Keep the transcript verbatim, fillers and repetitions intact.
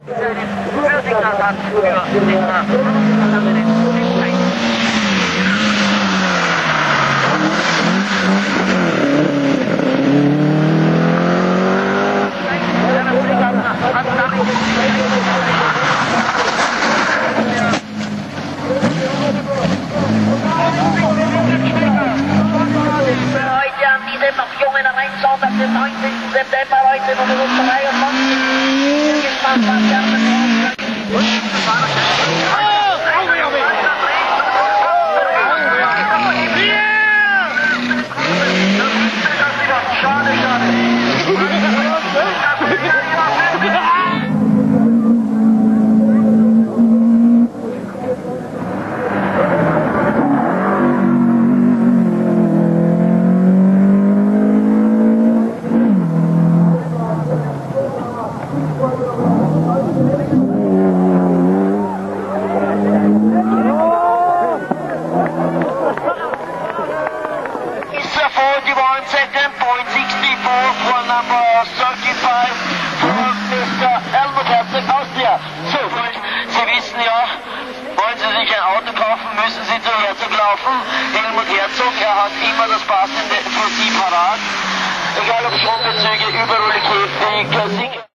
Hörsignal hat für den heute an diesem noch jungen Rennsonntag, den neunzehnten September, heute Nummer dreiundfünfzig. Bin gespannt, was der Schade, schade. forty-one second point sixty-four for number thirty-five for Mister Helmut Herzog, Austria. So, Sie wissen ja, wollen Sie sich ein Auto kaufen, müssen Sie zu Herzog laufen. Helmut Herzog, er hat immer das Passende für Sie parat. Egal ob Schwungbezüge, Überrolle, Käfig, Klassik.